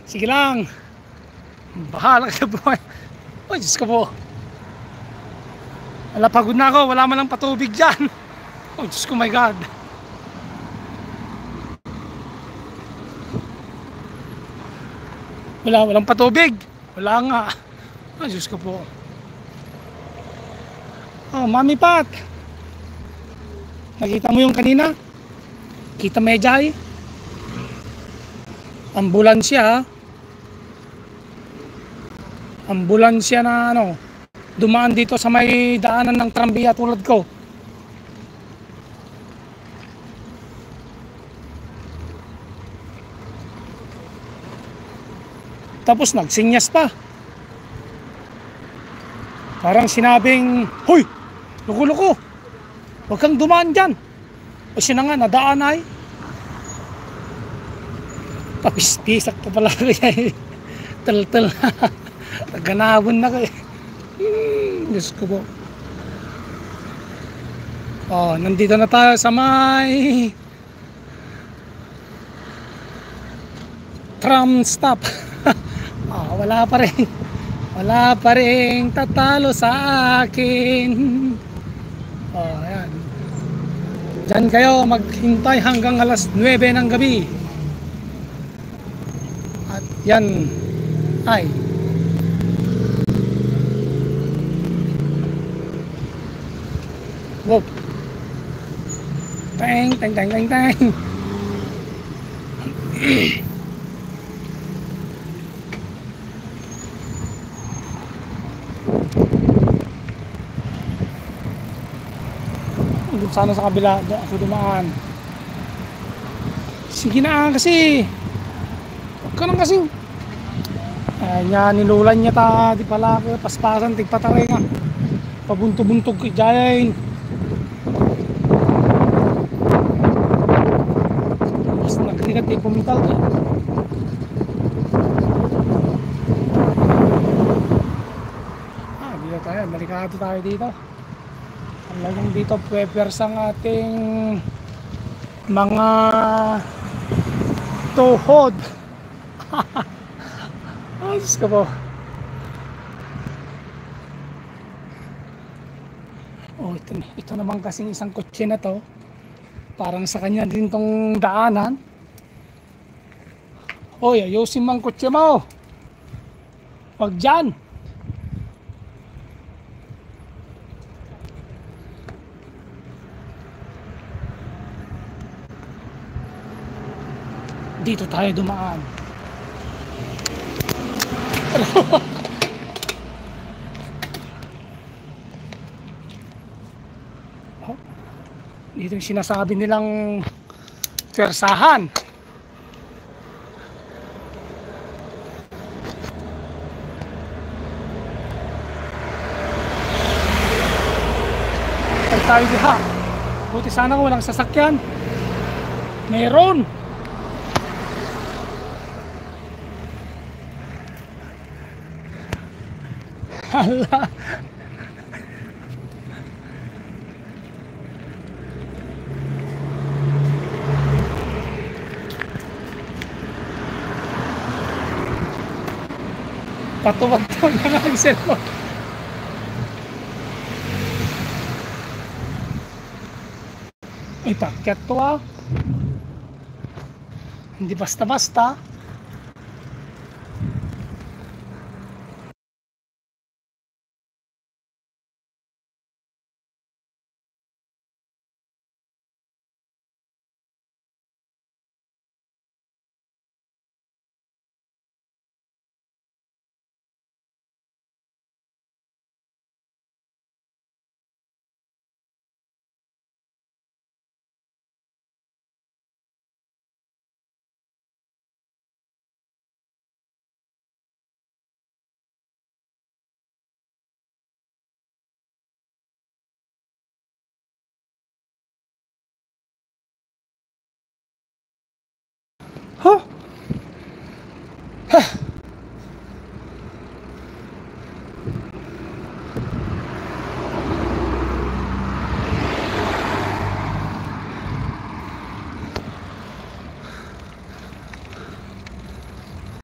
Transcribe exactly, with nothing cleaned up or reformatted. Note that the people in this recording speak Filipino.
Sige lang. Bahala ka sa buhay. Oh, Diyos ko po. Wala, pagod na ako. Wala man lang patubig dyan. Oh, Diyos ko, my God. Wala, walang patubig. Wala nga. Oh, Diyos ko po. Oh, Mami Pat. Nakita mo yung kanina? Kita Medjay? Ambulansya, ha? Ambulansya na ano, dumaan dito sa may daanan ng trambiya tulad ko. Tapos nagsinyas pa. Parang sinabing, "Hoy, loko-loko, huwag kang dumaan dyan." O siya na nga, nadaan ay. Papispisak pa pala kaya eh. Tal-tal na. Naganabon na kayo. Hmm, Diyos ko po. Oh, nandito na tayo sa may tram stop. Oh, wala pa rin. Wala pa rin tatalo sa akin. Oh, ayan. Diyan kayo maghintay hanggang alas nuwebe ng gabi. At yan ay wow. Teng, teng, teng, teng, teng. Doon sana sa kabila, doon ako dumaan. Sige na kasi. Huwag ka nang kasing. Ayan niya, nilulan niya ta. Di pala paspasan, tigpataray nga. Pabunto-buntog kay Jayain. Basta nagkrigat eh, pumital ka. Ah, dito tayo. Balikado tayo dito. Talagang dito pwepers ang ating mga tuhod. Ayos ka po. Oh, ito, ito naman kasing isang kotse na to. Parang sa kanya din tong daanan. Oy, ayusin mang kotse mo. Wag dyan. Dito tayo dumaan. Oh, dito yung sinasabi nilang persahan. Ay tayo diha. Buti sana kung walang sasakyan. Meron. Hala. Patuwag-tuwag na nga ang cellphone. Ay, pakyat to ah. Hindi basta-basta. Huh? Huh?